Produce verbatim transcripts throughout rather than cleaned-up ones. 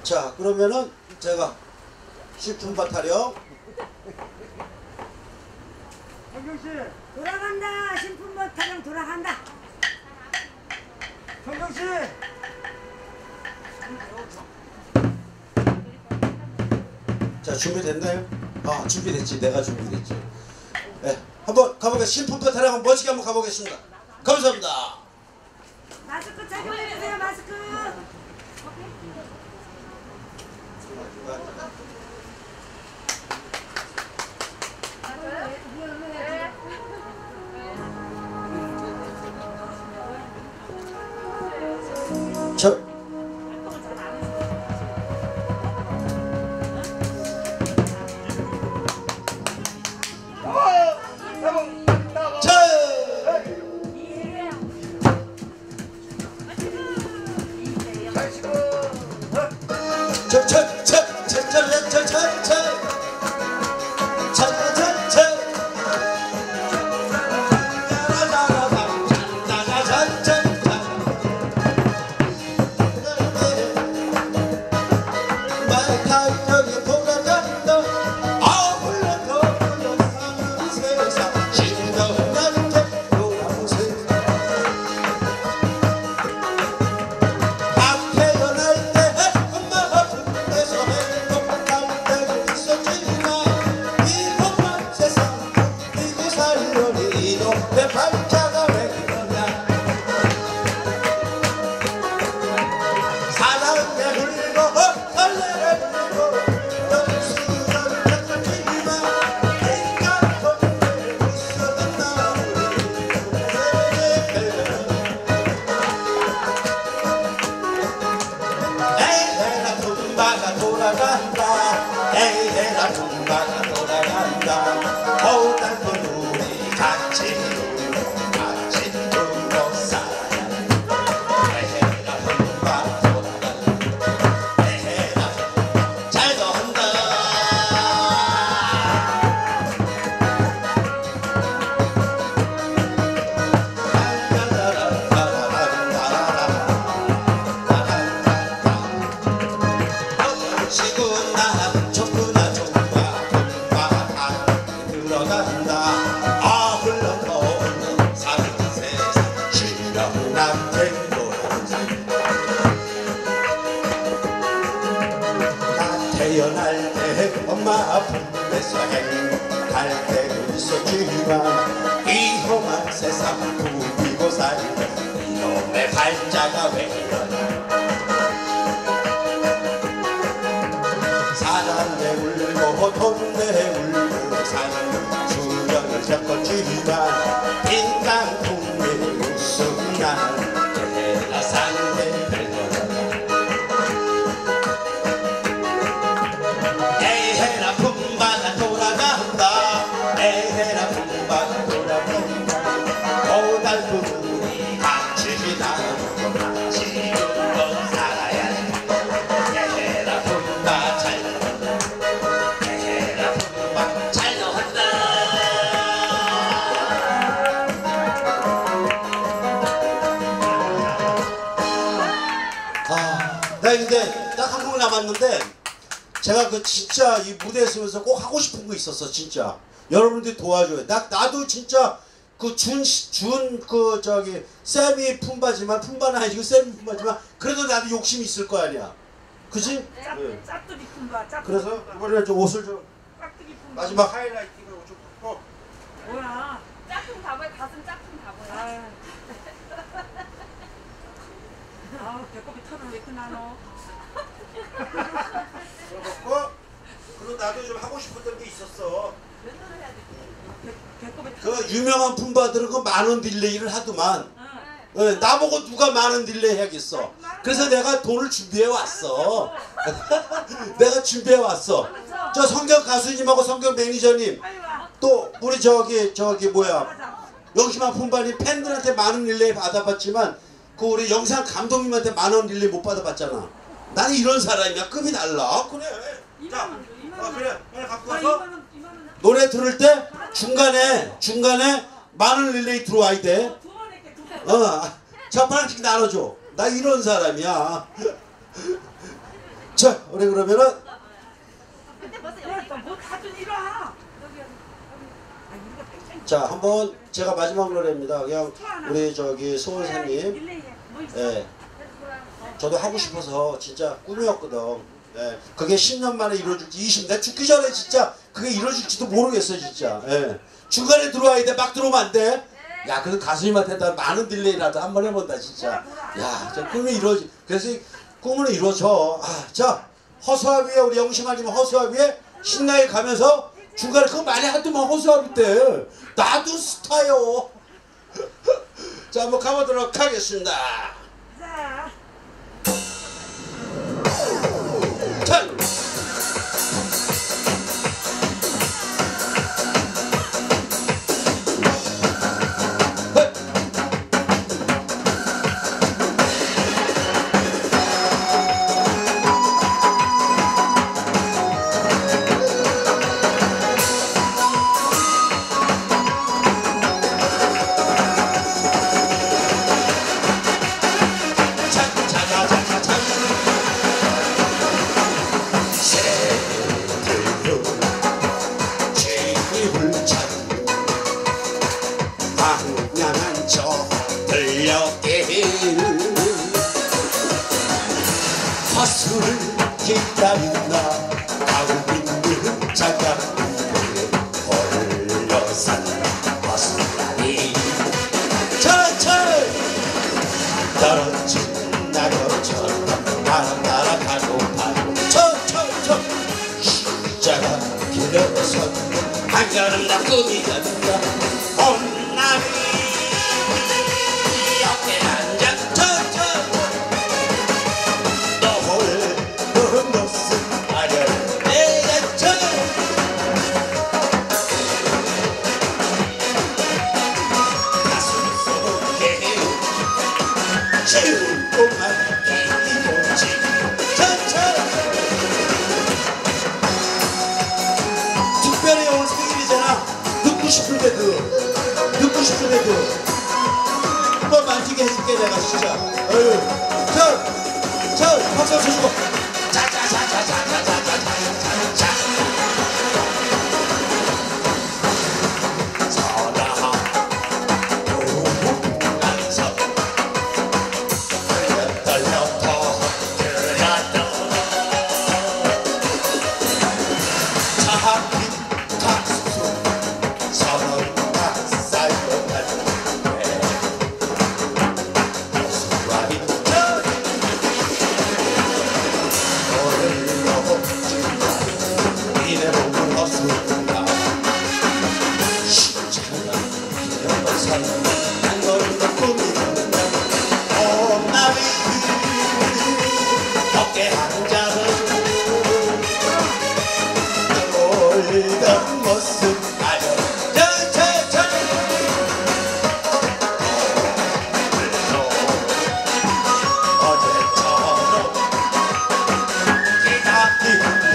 자, 그러면은 제가 신품바 타령. 성경씨 돌아간다. 신품바 타령 돌아간다. 성경씨 자, 준비됐나요? 아, 준비됐지. 내가 준비됐지. 네, 한번 가보겠습니다. 신품바 타령 한번 멋지게 한번 가보겠습니다. 감사합니다. 마스크 착용해주세요. 마스크. 저, 저, 저, 저, 저, 저, 저, 저, 저, 저. 내 발자가 왜 그러냐 사랑에 물고 설레를 물고 영수를 찾지마 내가 걷는 웃어던 나무를 에이 해라 tumba가 돌아간다 에이 해라 tumba가 돌아간다 어우 달콤 우리 같이 태어날 때 엄마 품에서 행복할 때 있었지만 이 험한 세상 누비고 살면 이놈의 발자가 왜 이러냐 사람내 울고 돈내 울고 사는 수년을 겪었지만 인간 국민이 웃음 나는 내가 산대 나 이제 딱 한 곡 남았는데 제가 그 진짜 이 무대에 서면서 꼭 하고 싶은 거 있었어 진짜 여러분들이 도와줘요. 나 나도 진짜 그 준 준 그 저기 쌤이 품바지만 품바는 아니고 쌤이 품바지만 그래도 나도 욕심이 있을 거 아니야. 그지? 짭, 짭뚜기 품바. 짭뚜기 그래서 품바. 이번에 좀 옷을 좀 깍두기 품바. 마지막 하이라이팅으로 좀 갖고 뭐야? 짝퉁 다 보여. 가슴 짝퉁 다 보여. 아유. 아우 배꼽이 털을 왜 이렇게 나눠? 그래갖고 그리고 나도 좀 하고 싶었던 게 있었어. 배꼽이 그 유명한 품바들은 그 만원 딜레이를 하더만 어, 나보고 누가 만원 딜레이 해야겠어. 그래서 내가 돈을 준비해 왔어. 내가 준비해 왔어. 저 성경 가수님하고 성경 매니저님 또 우리 저기 저기 뭐야 영심한 품바님 팬들한테 만원 딜레이 받아봤지만 그 우리 영상 감독님한테 만원 딜레이 못 받아봤잖아. 나는 이런 사람이야. 급이 달라. 그래. 자, 어, 그래. 그래 갖고 와서 노래 들을 때 중간에 중간에 만원 릴레이 들어와야 돼. 어, 자, 하나씩 나눠줘. 나 이런 사람이야. 자. 우리 그러면은 근데 벌써 그래 여기 또뭐 가준 이라. 자 한번 제가 마지막 노래입니다. 그냥 우리 저기 소원사님 뭐 있어? 예 저도 하고 싶어서 진짜 꿈이었거든. 예 그게 십 년 만에 이루어질지 이십 내 죽기 전에 진짜 그게 이루어질지도 모르겠어요 진짜. 예 중간에 들어와야 돼. 막 들어오면 안 돼. 야 그래도 가수님한테 나 많은 딜레이라도 한번 해본다 진짜. 야 저 꿈이 이루어지 그래서 이 꿈은 이루어져. 아, 자 허수아비에 우리 영심아님 허수아비에 신나게 가면서 중간에 그거 많이 하더만 허수아비 때 나도 스타요. 자 한번 가보도록 하겠습니다. 자. 자. 화수를 기다린다 가고 있는 자가 걸려산 화수라니 천천히 떨어진 낙엽처럼 바람 따라 가고파도 천천히 십자가 길어서 한 걸음 더 꿈이 간다 봄나비 옆에 앉아 천천히 특별히 오늘 생일이잖아. 듣고 싶을 때도 듣고 싶을 때도 한번 만지게 해줄게 내가 진짜. 어휴 저저 박수 쳐주고 짜자자자자자자자자자 서다 오면서 떨려터 들어갔다 차합힌 탁수 서로가 쌓여가는데 수아리 너를 넣어준다 이내 보는 어수다 십자가 길어서 한 걸음 더 꾸미는다 봄나비 어깨 한 장을 놀던 모습 아주 저저저 어제처럼 기다리며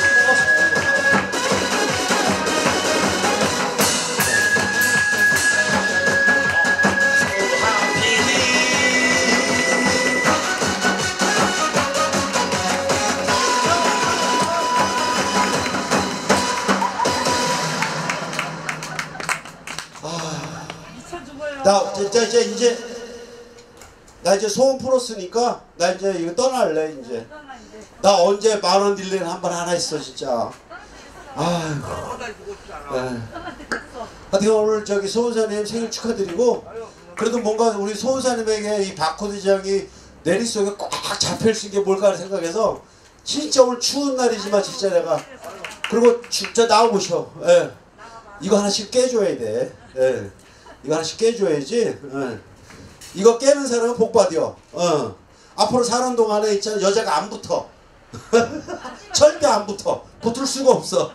미쳐 죽어요. 나 진짜 이제 이제 나 이제 소원 풀었으니까 나 이제 이거 떠날래 이제. 떠나 이제. 나 언제 만원 딜레이 한번 하나 했어 진짜. 아이고. 네. 하여튼 오늘 저기 소원사님 생일 축하드리고 그래도 뭔가 우리 소원사님에게 이 바코드 장이 내리 속에 꽉 잡힐 수 있는 게 뭘까 생각해서 진짜 오늘 추운 날이지만 진짜 내가 그리고 진짜 나와보셔. 예. 이거 하나씩 깨줘야 돼. 예. 이거 하나씩 깨줘야지. 예. 이거 깨는 사람은 복 받여. 어. 앞으로 사는 동안에 있잖아 여자가 안 붙어. 절대 안 붙어. 붙을 수가 없어.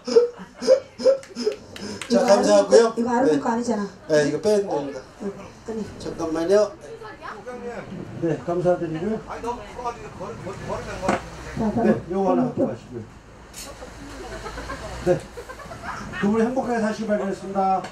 자 이거 감사하고요. 아르고, 이거 아르고 거 아니잖아. 네, 이거 빼야 됩니다. 응, 꺼내. 잠깐만요. 네, 감사드리고요. 아니 너무 커가지고 버리 버리 버리는 거야. 자, 자, 네, 요거 하나 갖고 껴. 가시고요. 네, 두 분 행복하게 사시길 바라겠습니다.